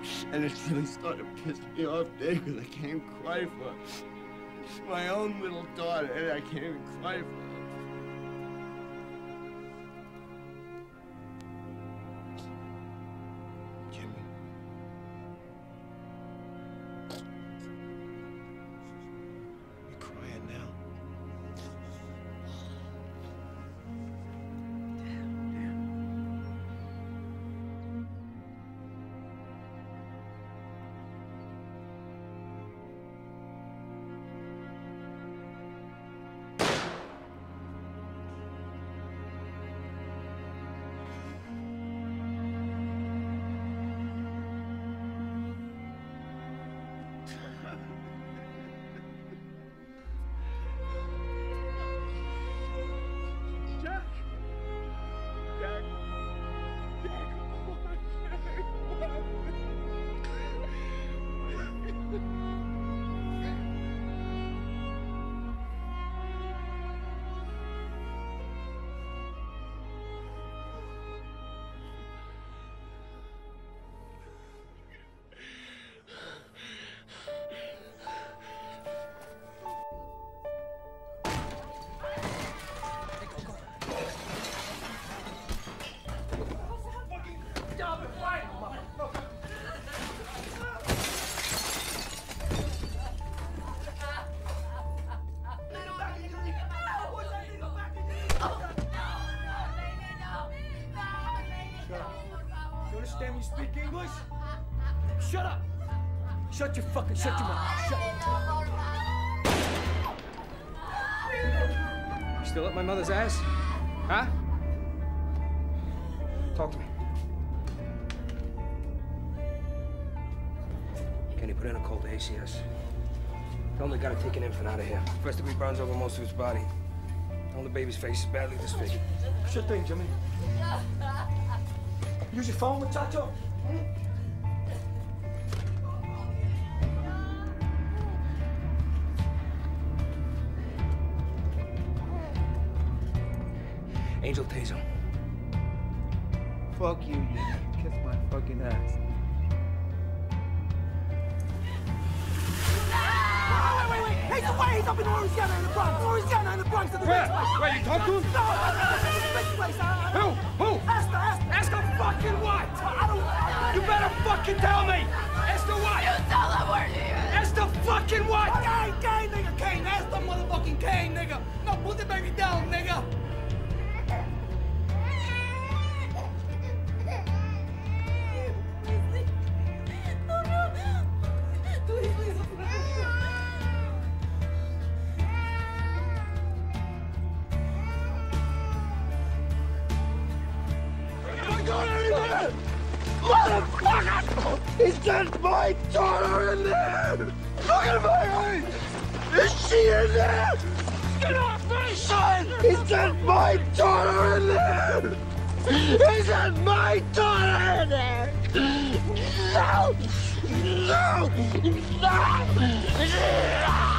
And it's really started to piss me off, Dave, because I can't even cry for my own little daughter, and I can't even cry for her. Jimmy. You're crying now. Understand you speak English? Shut up! Shut your mouth. Shut. You still up my mother's ass? Huh? Talk to me. Can you put in a call to ACS? Tell them they gotta take an infant out of here. First degree burns over most of his body. Tell them the baby's face is badly disfigured. Sure thing, Jimmy. Use your phone, muchacho. Angel Taser. Fuck you, you kiss my fucking ass. Wait. He's away. He's up in Louisiana in the Bronx. Louisiana in the Bronx. Where? You talk to him? No, this place. Who? Ask her fucking what? You better fucking tell me. Ask her what? You tell him where he is. Ask the fucking what? Kane, nigga. Kane. Ask the motherfucking Kane, nigga. No, put the baby down, nigga. Motherfucker! He sent my daughter in there! Look at my eyes! Is she in there? Get off me, son! He sent my daughter in there! He sent my daughter in there! No!